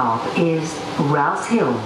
stop is Rouse Hill.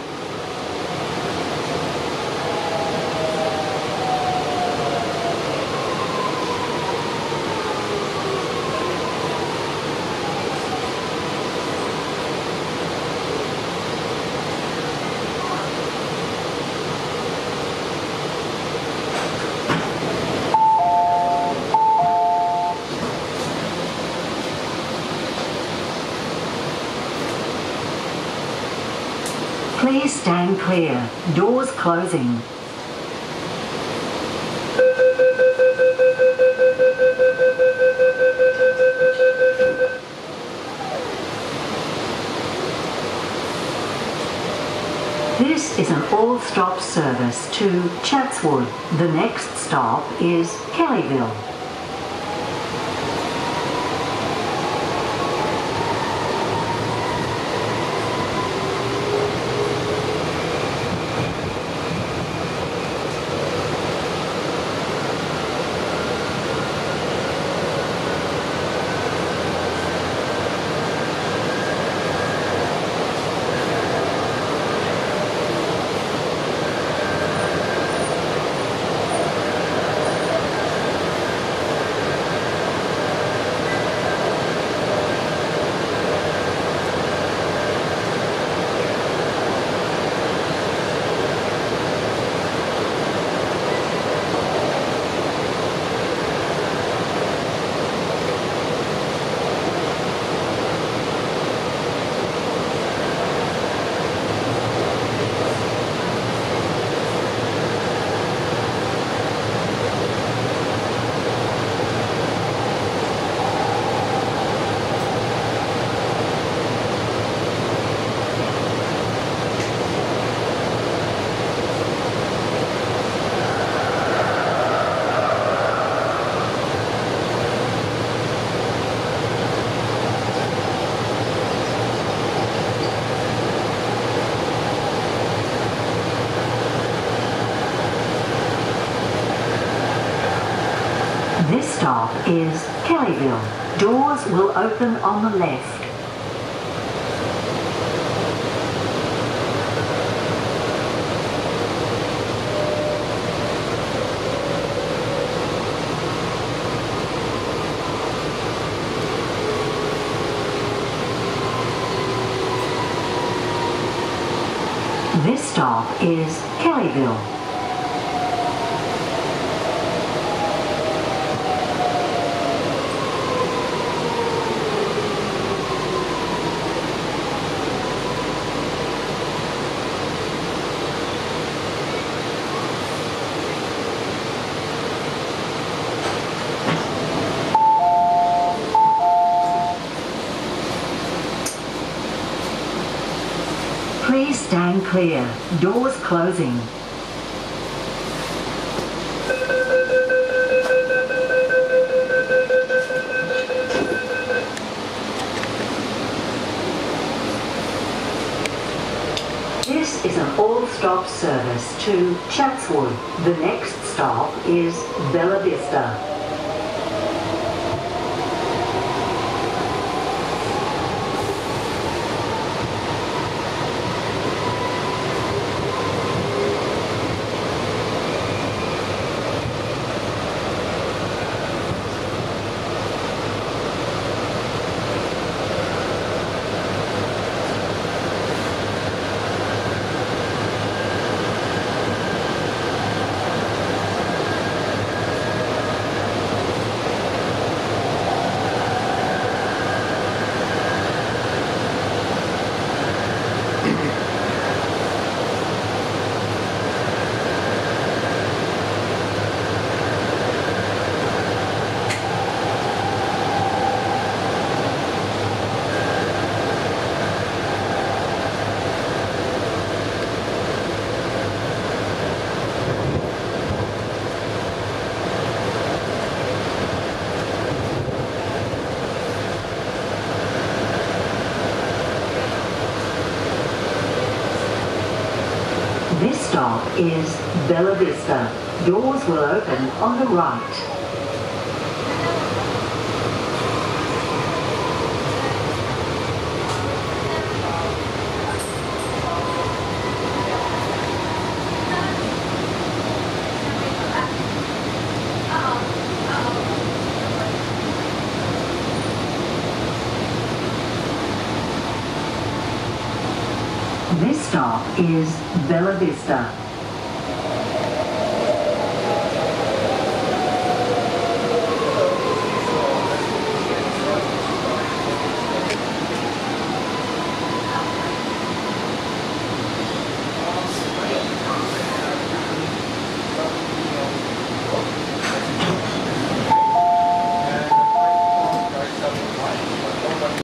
Please stand clear. Doors closing. This is an all-stop service to Chatswood. The next stop is Kellyville. This stop is Kellyville. Doors will open on the left. This stop is Kellyville. Please stand clear. Doors closing. This is an all-stop service to Chatswood. The next stop is Bella Vista. This stop is Bella Vista. Doors will open on the right. This stop is Bella Vista.